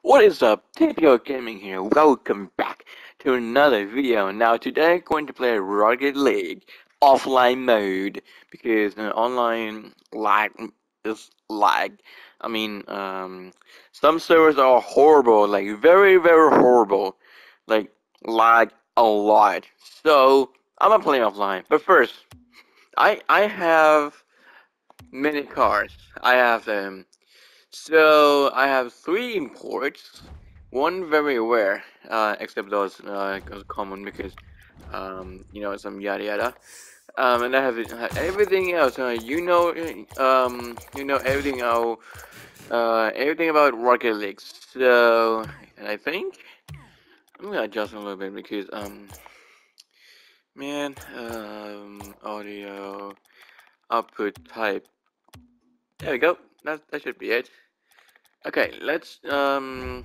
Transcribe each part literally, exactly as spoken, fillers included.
What is up? T P O Gaming here. Welcome back to another video. Now today I'm going to play Rocket League offline mode because uh, online lag is lag. I mean, um, some servers are horrible, like very very horrible, like lag a lot. So I'm gonna play offline. But first, I I have many cars. I have them. So I have three imports, one very rare, uh, except those uh, are common because um, you know some yada yada. Um, and I have uh, everything else. Uh, you know, um, you know everything else, uh, everything about Rocket League. So, and I think I'm gonna adjust a little bit because um, man, um, audio output type. There we go. That that should be it. Okay, let's um.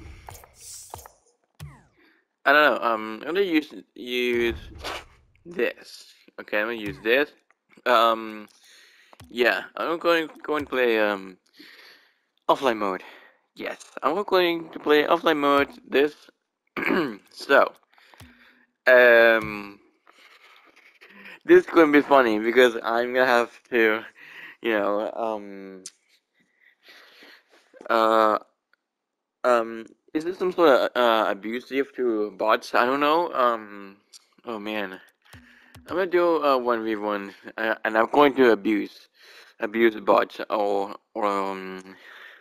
I don't know. Um, I'm gonna use use this. Okay, I'm gonna use this. Um, yeah, I'm going going to play um offline mode. Yes, I'm going to play offline mode. This. So, um, this is going to be funny because I'm gonna have to, you know, um, uh, um, is this some sort of uh abusive to bots? I don't know. Um, oh man. I'm gonna do a one v one, uh, and I'm going to abuse, abuse bots or or um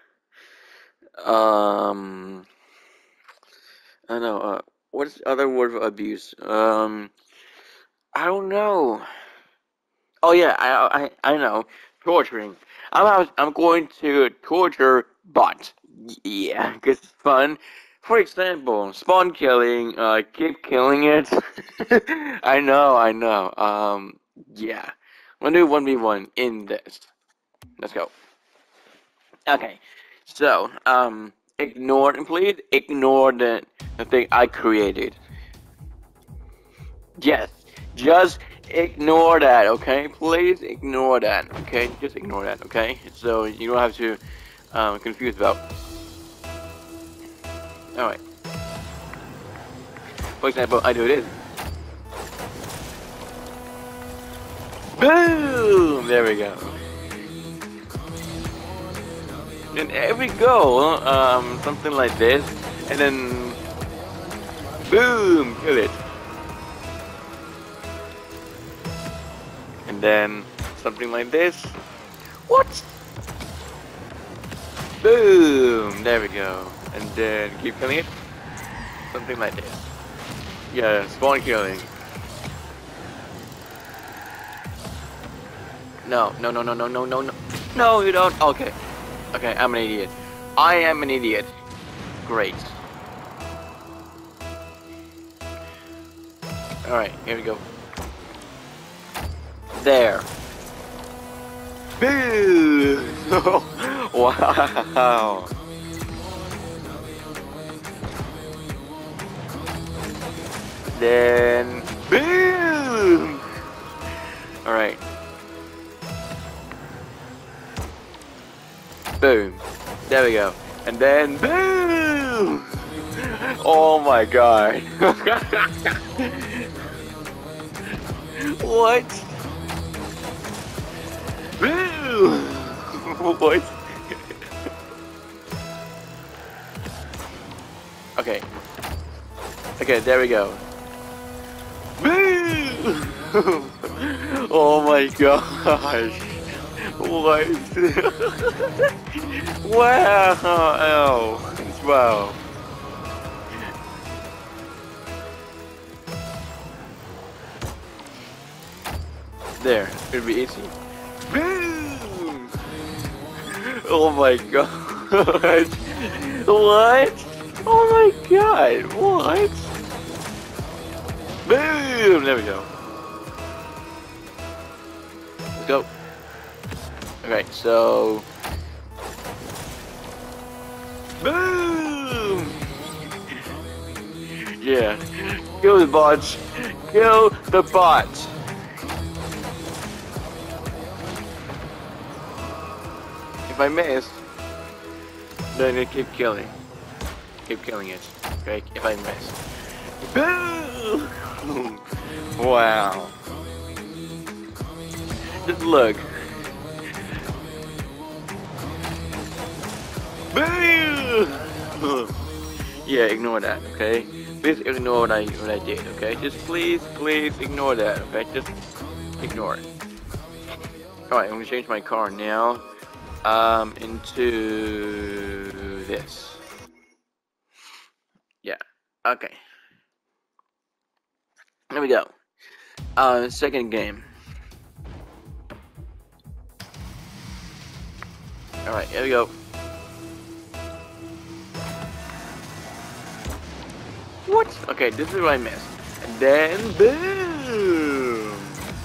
um I don't know. Uh, what's the other word for abuse? Um, I don't know. Oh yeah, I I I know. Torturing. I'm out, I'm going to torture bots. Yeah, because it's fun. For example, spawn killing. Uh, keep killing it. I know, I know. Um, yeah. I'm gonna do one v one in this. Let's go. Okay. So, um, ignore, please ignore the, the thing I created. Yes. Just ignore that, okay? Please ignore that, okay? Just ignore that, okay? So you don't have to um, confuse about. Alright. For example, I do this. Boom! There we go. And every goal, um, something like this, and then boom, kill it. And then something like this. What? Boom! There we go. And then keep killing it. Something like this. Yeah, spawn killing. No, no, no, no, no, no, no, no. No, you don't. Okay. Okay, I'm an idiot. I am an idiot. Great. Alright, here we go. There. Boom! Wow. Then boom! Alright. Boom. There we go. And then boom! Oh my god. What? Boom! What? Okay. Okay, there we go. Boom! Oh my gosh. What? Wow! Wow! There, it'll be easy. Boom! Oh my god! What? Oh my god! What? Boom! There we go. Let's go. Okay, so boom! Yeah, kill the bots. Kill the bots. If I miss, then I keep killing. keep killing it. Okay, if I miss. Boom! Wow. Just look. Boom! Yeah, ignore that, okay? Please ignore what I what I did, okay? Just please, please ignore that, okay? Just ignore it. Alright, I'm gonna change my car now. Um into this. Yeah. Okay. There we go. Uh second game. Alright, here we go. What? Okay, this is what I missed. And then boom!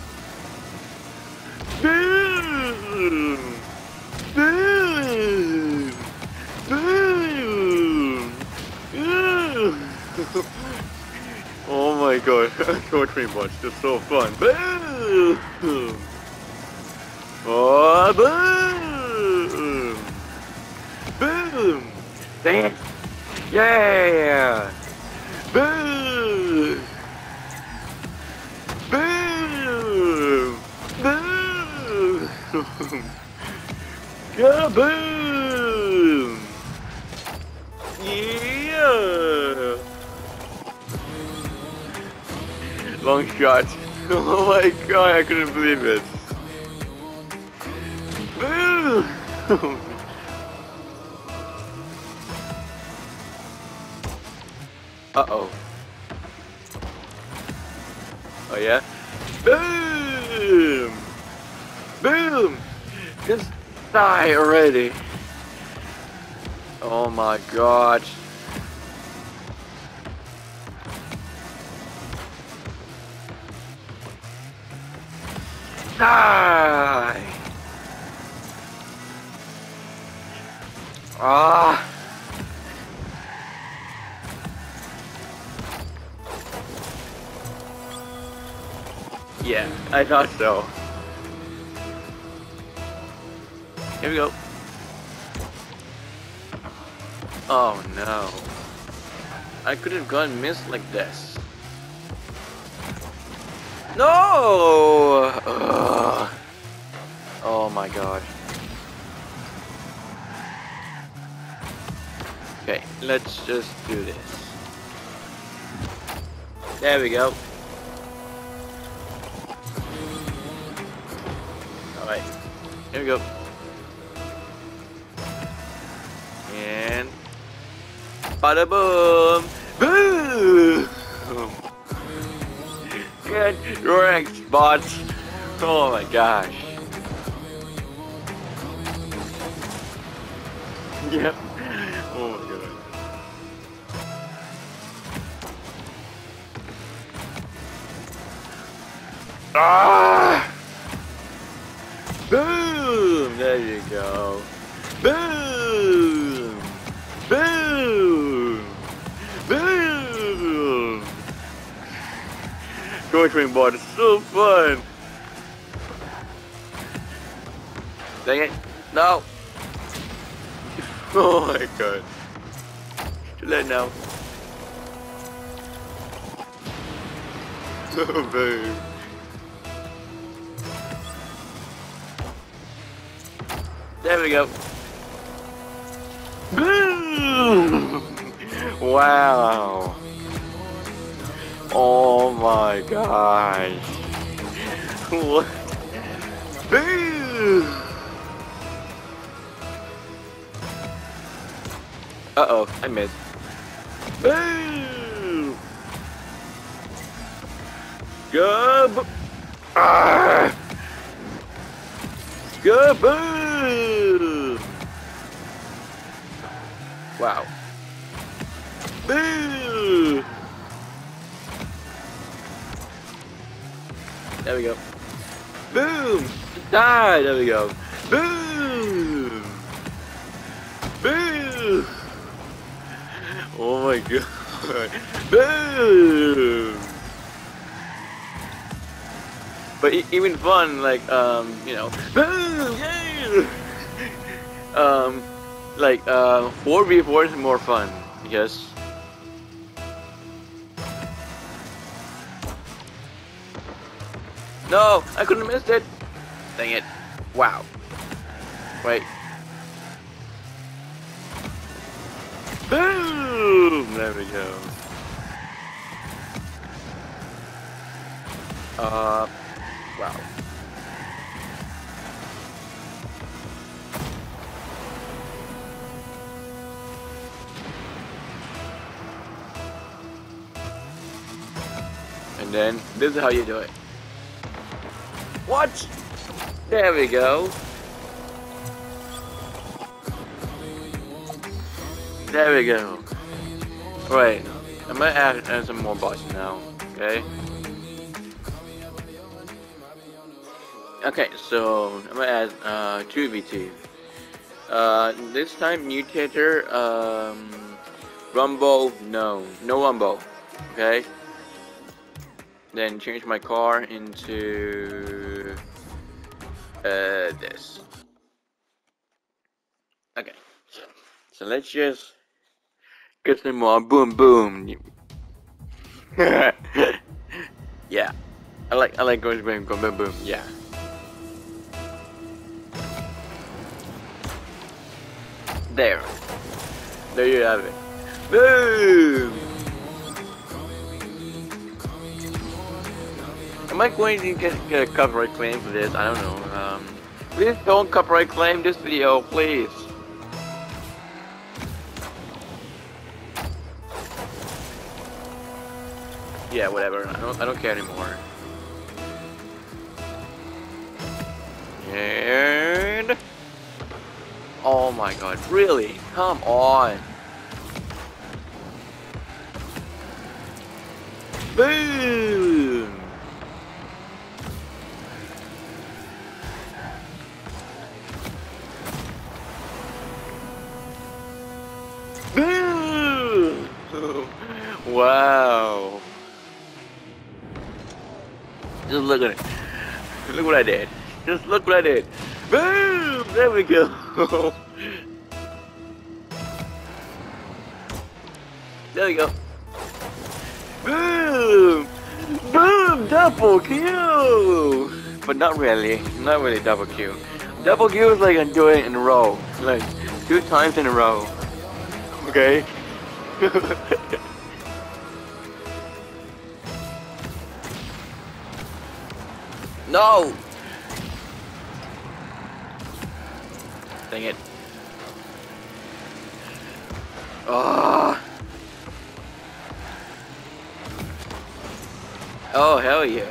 Boom! Boom! Boom! Boom! Oh my god, Country Bunch, this is so fun. Boom! Oh, boom! Boom! Dang it! Yeah! Boom! Boom! Boom! Kaboom! Yeah! Long shot. Oh my god, I couldn't believe it. Boom! Uh-oh. Oh yeah? Boom! Boom! Just die already. Oh my god. Die! Ah! Yeah, I thought so. Here we go. Oh no. I could have gone missed like this. No! Ugh. Oh my god. Okay, let's just do this. There we go. Alright, here we go. And bada boom! Boom! Get wrecked, bots! Oh my gosh. Yep. Oh my god. Ah! Boom! There you go. Boom! Boom! Boom! Going train bot is so fun! Dang it! No! Oh my god. Too late now. Boom! There we go. Boom! Wow. Oh my gosh. What? Boom! Uh-oh, I missed. Boom! Go! Ah! Go! Boom! Wow. Boom! There we go. Boom! Die! There we go. Boom! Boom! Oh my god. Boom! But e even fun, like, um, you know, boom! Yeah! um, like, uh, four v four is more fun. Yes. No, I couldn't miss it. Dang it. Wow. Wait. Boom! There we go. Uh, wow. And then, this is how you do it. What? There we go. There we go. Right. I'm gonna add, add some more bosses now. Okay. Okay, so I'm gonna add uh, two v two. Uh, this time Mutator, um, Rumble, no, no Rumble. Okay. Then change my car into uh, this. Okay. So let's just get some more boom boom. Yeah. I like I like going boom boom boom. Yeah. There. There you have it. Boom! Am I going to get, get a copyright claim for this? I don't know. Um, please don't copyright claim this video, please. Yeah, whatever. I don't I don't care anymore. And oh my god, really? Come on. Boom! Boom! Wow. Just look at it. Look what I did. Just look what I did. Boom! There we go. There we go. Boom! Boom! Double kill! But not really. Not really double kill. Double kill is like I do it in a row. Like two times in a row. Okay? No! Dang it. Oh. Oh, hell yeah.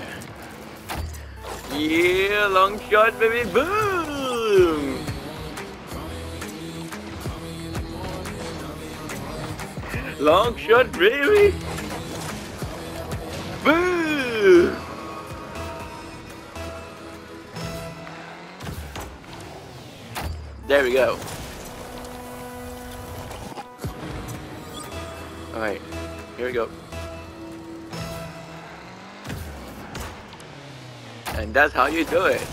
Yeah, long shot, baby. Boom! Long shot, baby. Boom! There we go. Alright, here we go. And that's how you do it.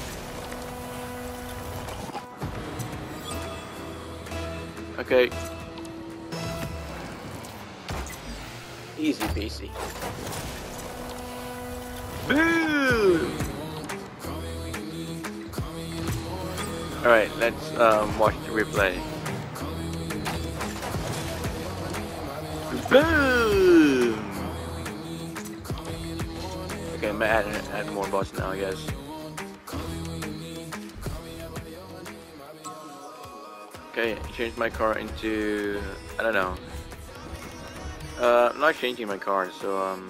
Okay. Easy peasy. Boom! Alright, let's um, watch the replay. Boom! Okay, I'm gonna add, add more boss now, I guess. Okay, change my car into, I don't know. Uh, I'm not changing my car, so um,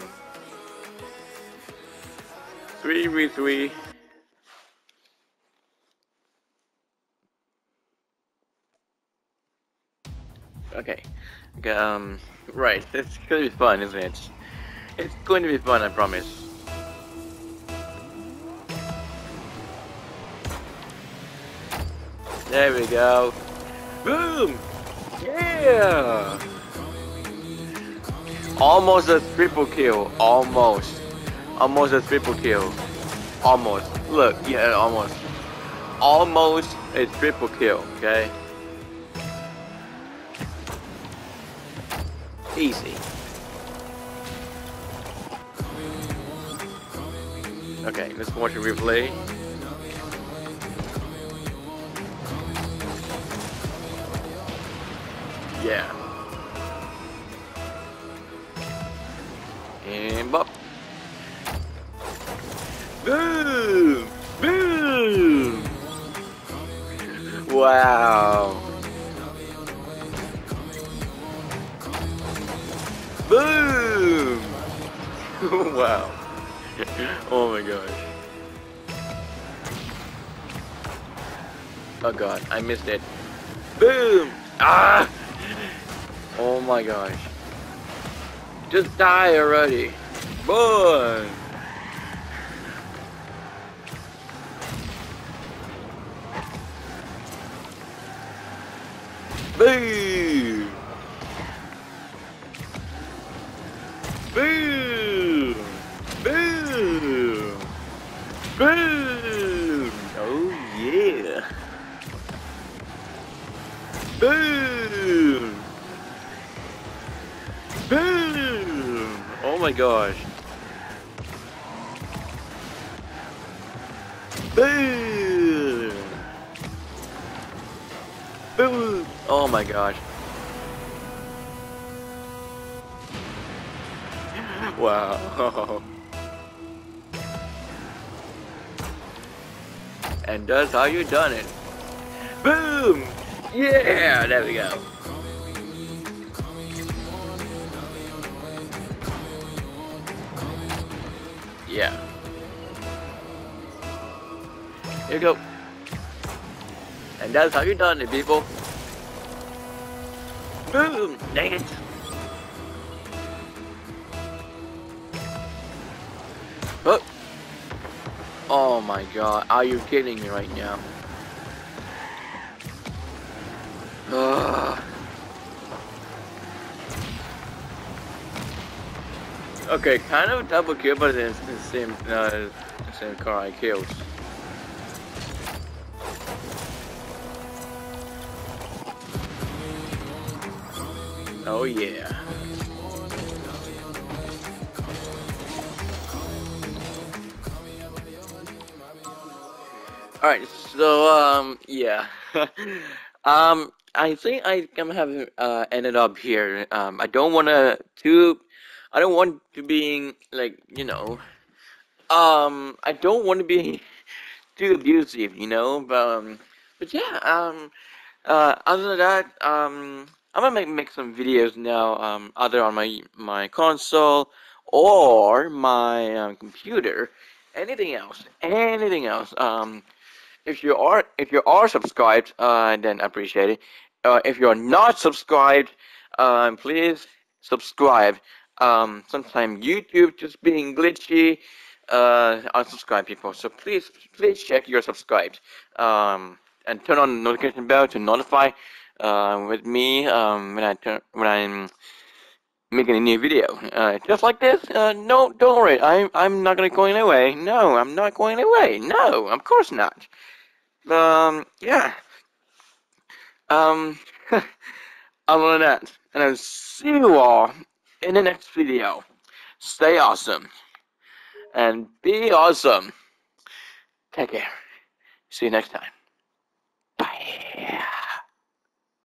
three v three. Okay. Okay, um, right, it's gonna be fun, isn't it? It's going to be fun, I promise. There we go. Boom! Yeah! Almost a triple kill. Almost. Almost a triple kill. Almost. Look, yeah, almost. Almost a triple kill, okay? Easy. Okay, let's watch a replay. Yeah. And bop. Boom! Boom! Wow. Boom! Wow. Oh my gosh. Oh god, I missed it. Boom! Ah! Oh my gosh. Just die already. Boom! Boom! Boom! Boom! Boom! Oh yeah! Boom! Boom! Oh my gosh! Boom! Boom! Oh my gosh! Wow! And that's how you done it. Boom! Yeah! There we go. Yeah. Here you go. And that's how you done it, people. Boom! Dang it! Oh! Oh my god, are you kidding me right now? Ugh. Okay, kind of double kill, but it's the same, uh, the same car I killed. Oh yeah. Alright, so, um, yeah. um, I think I am having, uh, ended up here. Um, I don't wanna, to, I don't want to be, like, you know, um, I don't want to be too abusive, you know, but, um, but yeah, um, uh, other than that, um, I'm gonna make, make some videos now, um, either on my, my console, or my, um, computer, anything else, anything else, um, if you are if you are subscribed, uh, then I appreciate it. Uh, if you're not subscribed, um, please subscribe. Um, sometimes YouTube just being glitchy, uh, unsubscribe people. So please, please check you're subscribed. Um, and turn on the notification bell to notify uh, with me um, when I turn when I'm making a new video. Uh, just like this. Uh, no, don't worry. I'm I'm not gonna go away. No, I'm not going away. No, of course not. Um, yeah. Um, other than that, and I'll see you all in the next video. Stay awesome and be awesome. Take care. See you next time. Bye.